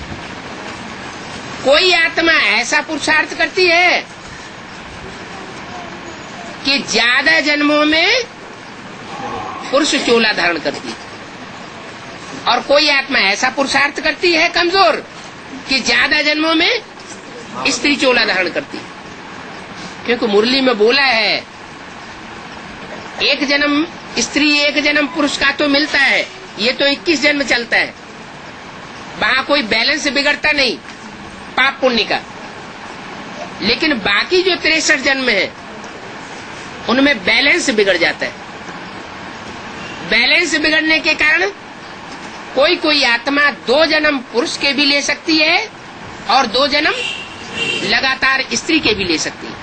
[SPEAKER 1] कोई आत्मा ऐसा पुरुषार्थ करती है कि ज्यादा जन्मों में पुरुष चोला धारण करती है, और कोई आत्मा ऐसा पुरुषार्थ करती है कमजोर कि ज्यादा जन्मों में स्त्री चोला धारण करती है। क्योंकि मुरली में बोला है एक जन्म स्त्री एक जन्म पुरुष का तो मिलता है, ये तो इक्कीस जन्म चलता है, वहां कोई बैलेंस बिगड़ता नहीं पाप पुण्य का। लेकिन बाकी जो तिरसठ जन्म है उनमें बैलेंस बिगड़ जाता है। बैलेंस बिगड़ने के कारण कोई कोई आत्मा दो जन्म पुरुष के भी ले सकती है और दो जन्म लगातार स्त्री के भी ले सकती है।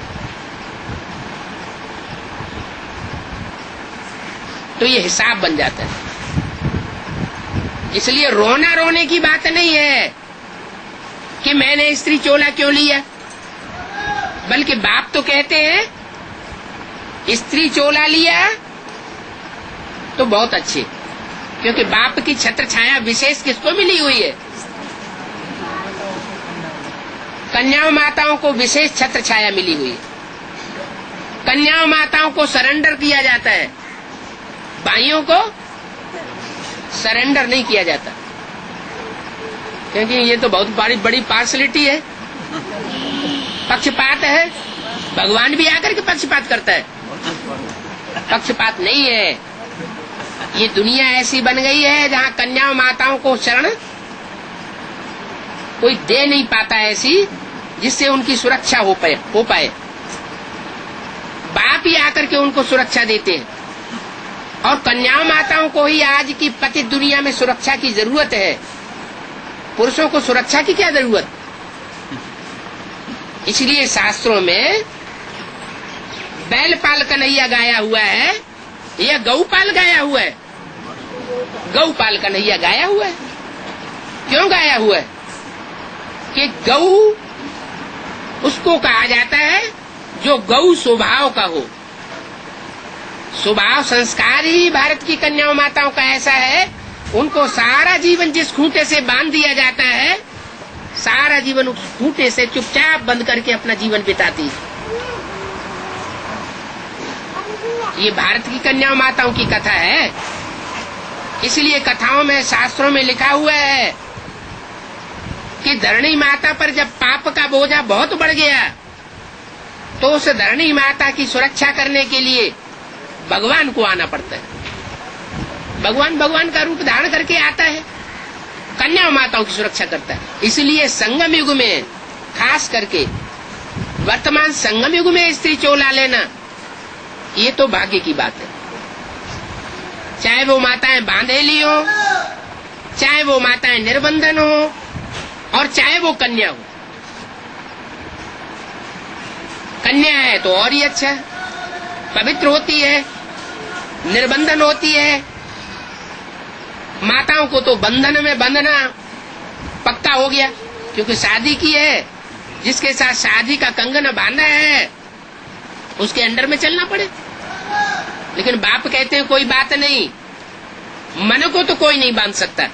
[SPEAKER 1] तो ये हिसाब बन जाता है। इसलिए रोना रोने की बात नहीं है कि मैंने स्त्री चोला क्यों लिया, बल्कि बाप तो कहते हैं स्त्री चोला लिया तो बहुत अच्छे, क्योंकि बाप की छत्र छाया विशेष किसको मिली हुई है? कन्याओं माताओं को विशेष छत्र छाया मिली हुई है। कन्याओं माताओं को सरेंडर किया जाता है, भाइयों को सरेंडर नहीं किया जाता, क्योंकि ये तो बहुत बड़ी बड़ी पार्शलिटी है, पक्षपात है। भगवान भी आकर के पक्षपात करता है, पक्षपात नहीं है। ये दुनिया ऐसी बन गई है जहाँ कन्याओं माताओं को शरण कोई दे नहीं पाता, ऐसी जिससे उनकी सुरक्षा हो पाए हो पाए बाप ही आकर के उनको सुरक्षा देते हैं। और कन्याओं माताओं को ही आज की पतित दुनिया में सुरक्षा की जरूरत है। पुरुषों को सुरक्षा की क्या जरूरत? इसलिए शास्त्रों में बैलपाल कन्हैया गाया हुआ है या गौपाल गाया हुआ है? गौपाल कन्हैया गाया हुआ है। क्यों गाया हुआ है? कि गौ उसको कहा जाता है जो गौ स्वभाव का हो। स्वभाव संस्कार ही भारत की कन्याओं माताओं का ऐसा है, उनको सारा जीवन जिस खूंटे से बांध दिया जाता है, सारा जीवन उस खूंटे से चुपचाप बंद करके अपना जीवन बिताती है। ये भारत की कन्याओं माताओं की कथा है। इसलिए कथाओं में शास्त्रों में लिखा हुआ है कि धरणी माता पर जब पाप का बोझा बहुत बढ़ गया तो उस धरणी माता की सुरक्षा करने के लिए भगवान को आना पड़ता है। भगवान भगवान का रूप धारण करके आता है, कन्या माताओं की सुरक्षा करता है। इसलिए संगम युग में, खास करके वर्तमान संगम युग में स्त्री चोला लेना ये तो भाग्य की बात है। चाहे वो माताएं बांधेली हो, चाहे वो माताएं निर्बंधन हो, और चाहे वो कन्या हो। कन्या है तो और ही अच्छा, पवित्र होती है, निर्बंधन होती है। माताओं को तो बंधन में बंधना पक्का हो गया, क्योंकि शादी की है, जिसके साथ शादी का कंगन बांधा है उसके अंडर में चलना पड़े। लेकिन बाप कहते हैं कोई बात नहीं, मन को तो कोई नहीं बांध सकता,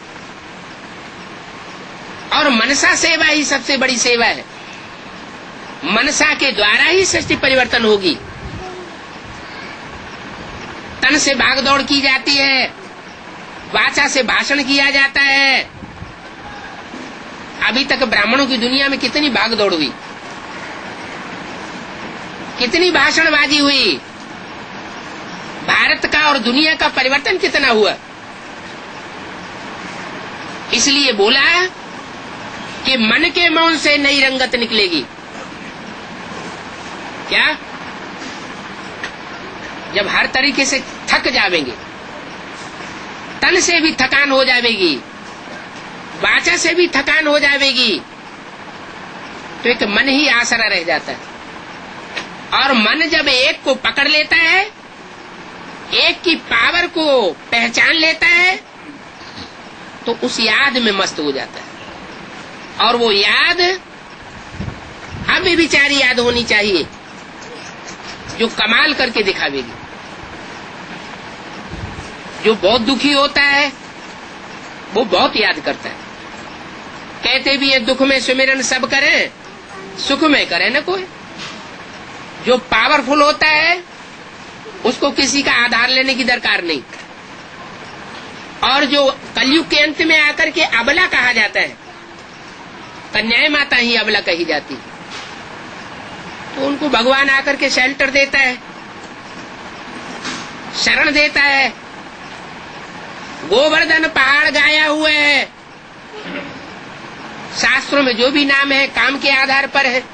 [SPEAKER 1] और मनसा सेवा ही सबसे बड़ी सेवा है। मनसा के द्वारा ही सृष्टि परिवर्तन होगी। तन से भागदौड़ की जाती है, वाचा से भाषण किया जाता है। अभी तक ब्राह्मणों की दुनिया में कितनी भागदौड़ हुई, कितनी भाषणबाजी हुई, भारत का और दुनिया का परिवर्तन कितना हुआ। इसलिए बोला कि मन के मौन से नई रंगत निकलेगी। क्या? जब हर तरीके से थक जावेंगे, तन से भी थकान हो जाएगी, वाचा से भी थकान हो जाएगी, तो एक मन ही आसरा रह जाता है। और मन जब एक को पकड़ लेता है, एक की पावर को पहचान लेता है तो उस याद में मस्त हो जाता है। और वो याद अव्यभिचारी याद होनी चाहिए जो कमाल करके दिखावेगी। जो बहुत दुखी होता है वो बहुत याद करता है। कहते भी है दुख में सुमिरन सब करें, सुख में करे न कोई। जो पावरफुल होता है उसको किसी का आधार लेने की दरकार नहीं। और जो कलयुग के अंत में आकर के अबला कहा जाता है, कन्याएं माता ही अबला कही जाती, तो उनको भगवान आकर के शेल्टर देता है, शरण देता है। गोवर्धन पहाड़ गाया हुआ है, शास्त्रों में जो भी नाम है काम के आधार पर है।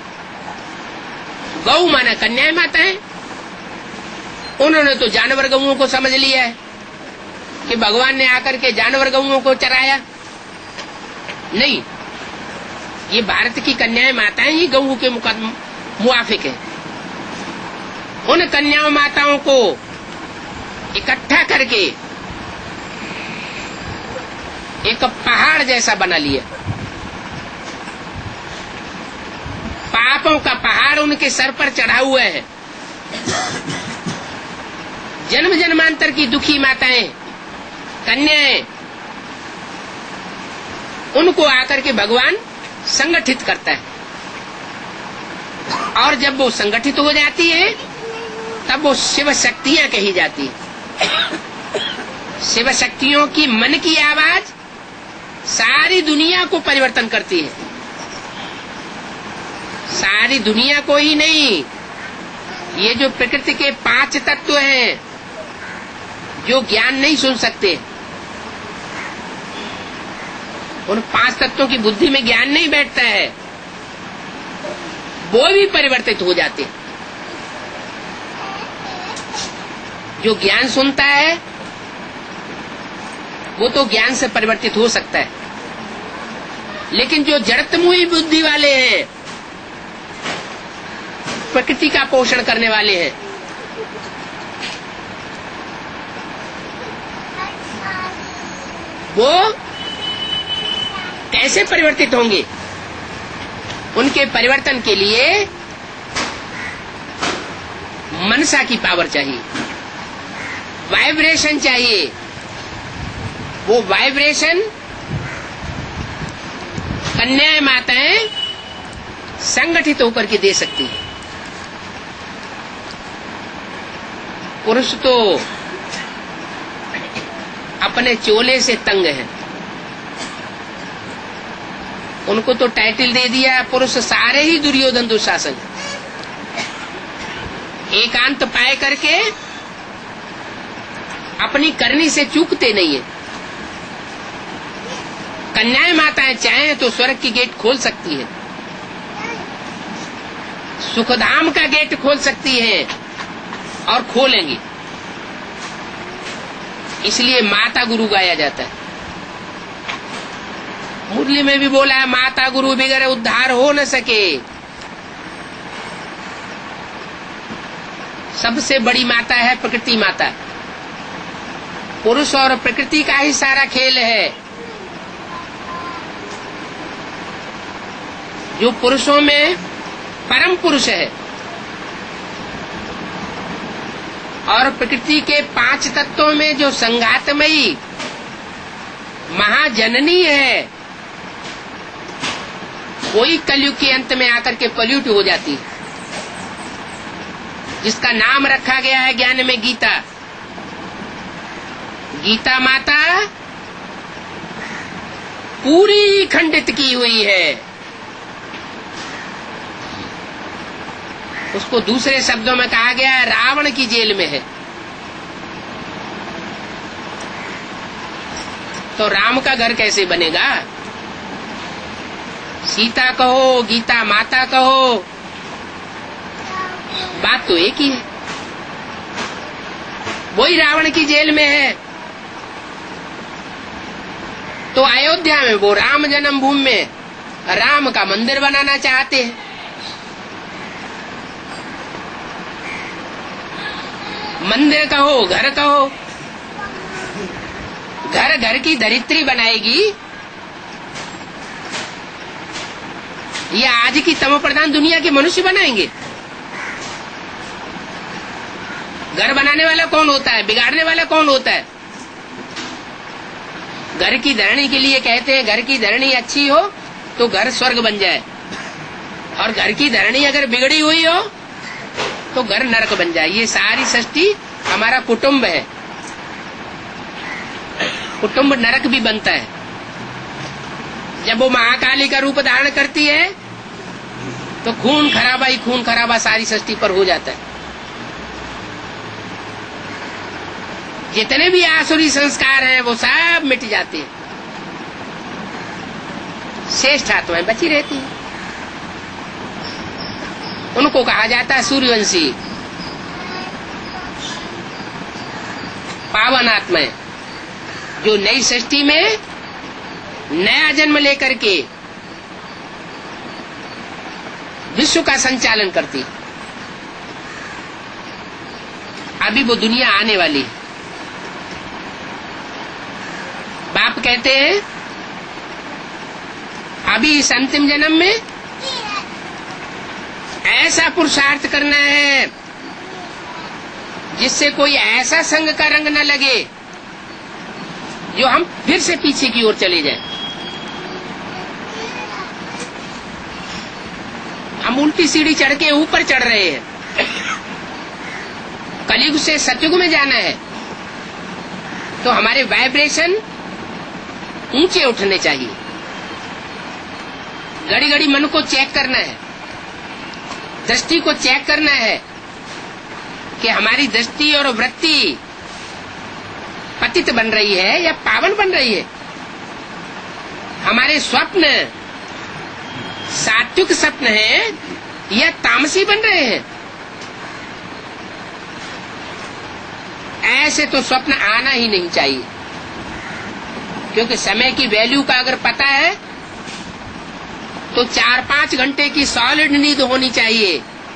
[SPEAKER 1] गौ माना कन्याएं माता है। उन्होंने तो जानवर गऊओं को समझ लिया है कि भगवान ने आकर के जानवर गऊओं को चराया। नहीं, ये भारत की कन्याएं माताएं ही गऊ के मुआफिक है। उन कन्याओं माताओं को इकट्ठा करके एक पहाड़ जैसा बना लिया। पापों का पहाड़ उनके सर पर चढ़ा हुआ है। जन्म जन्मांतर की दुखी माताएं, कन्याएं, उनको आकर के भगवान संगठित करता है। और जब वो संगठित हो जाती है तब वो शिव शक्तियां कही जाती है। शिव शक्तियों की मन की आवाज सारी दुनिया को परिवर्तन करती है। सारी दुनिया को ही नहीं, ये जो प्रकृति के पांच तत्व हैं जो ज्ञान नहीं सुन सकते, उन पांच तत्वों की बुद्धि में ज्ञान नहीं बैठता है, वो भी परिवर्तित हो जाते हैं। जो ज्ञान सुनता है वो तो ज्ञान से परिवर्तित हो सकता है, लेकिन जो जड़तमुही बुद्धि वाले हैं, प्रकृति का पोषण करने वाले हैं, वो कैसे परिवर्तित होंगे? उनके परिवर्तन के लिए मनसा की पावर चाहिए, वाइब्रेशन चाहिए। वो वाइब्रेशन कन्याएं माताएं संगठित होकर के दे सकती है। पुरुष तो अपने चोले से तंग है, उनको तो टाइटल दे दिया पुरुष सारे ही दुर्योधन दुशासन। एकांत पाए करके अपनी करनी से चूकते नहीं है। कन्याएं माताएं चाहें तो स्वर्ग की गेट खोल सकती है, सुखधाम का गेट खोल सकती है और खोलेंगी। इसलिए माता गुरु गाया जाता है। मुरली में भी बोला है, माता गुरु बगैर उद्धार हो न सके। सबसे बड़ी माता है प्रकृति माता। पुरुष और प्रकृति का ही सारा खेल है। जो पुरुषों में परम पुरुष है और प्रकृति के पांच तत्वों में जो संघातमयी महाजननी है, कोई कलयुग के अंत में आकर के पल्यूट हो जाती है, जिसका नाम रखा गया है ज्ञान में गीता। गीता माता पूरी खंडित की हुई है। उसको दूसरे शब्दों में कहा गया है रावण की जेल में है। तो राम का घर कैसे बनेगा? सीता कहो, गीता माता कहो, बात तो एक ही है। वही रावण की जेल में है। तो अयोध्या में वो राम जन्मभूमि में राम का मंदिर बनाना चाहते हैं। मंदिर कहो, घर कहो, घर घर की धरित्री बनाएगी। ये आज की तमो प्रधान दुनिया के मनुष्य बनाएंगे। घर बनाने वाला कौन होता है? बिगाड़ने वाला कौन होता है? घर की धरणी के लिए कहते हैं घर की धरणी अच्छी हो तो घर स्वर्ग बन जाए, और घर की धरणी अगर बिगड़ी हुई हो तो घर नरक बन जाए। ये सारी सृष्टि हमारा कुटुंब है। कुटुंब नरक भी बनता है। जब वो महाकाली का रूप धारण करती है तो खून खराबा ही खून खराबा सारी सृष्टि पर हो जाता है। जितने भी आसुरी संस्कार हैं वो सब मिट जाते हैं, श्रेष्ठ आत्माएं बची रहती हैं। उनको कहा जाता है सूर्यवंशी, पावन आत्माएं, जो नई सृष्टि में नया जन्म लेकर के विश्व का संचालन करती। अभी वो दुनिया आने वाली है। बाप कहते हैं अभी इस अंतिम जन्म में ऐसा पुरुषार्थ करना है जिससे कोई ऐसा संग का रंग न लगे जो हम फिर से पीछे की ओर चले जाएं। हम उल्टी सीढ़ी चढ़ के ऊपर चढ़ रहे हैं। कलयुग से सतयुग में जाना है तो हमारे वाइब्रेशन ऊंचे उठने चाहिए। घड़ी घड़ी मन को चेक करना है, दृष्टि को चेक करना है कि हमारी दृष्टि और वृत्ति पतित बन रही है या पावन बन रही है। हमारे स्वप्न सात्विक स्वप्न हैं या तामसी बन रहे हैं। ऐसे तो स्वप्न आना ही नहीं चाहिए, क्योंकि समय की वैल्यू का अगर पता है तो चार पांच घंटे की सॉलिड नींद होनी चाहिए,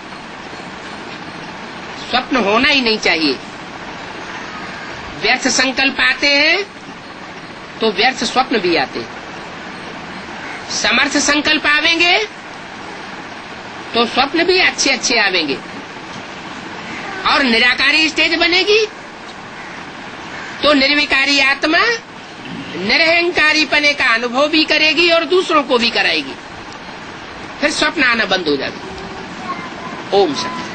[SPEAKER 1] स्वप्न होना ही नहीं चाहिए। व्यर्थ संकल्प आते हैं तो व्यर्थ स्वप्न भी आते हैं। समर्थ संकल्प आवेंगे तो स्वप्न भी अच्छे अच्छे आवेंगे, और निराकारी स्टेज बनेगी तो निर्विकारी आत्मा निरहंकारी पने का अनुभव भी करेगी और दूसरों को भी कराएगी। फिर स्वप्न आना बंद हो जाएगा। ओम शांति।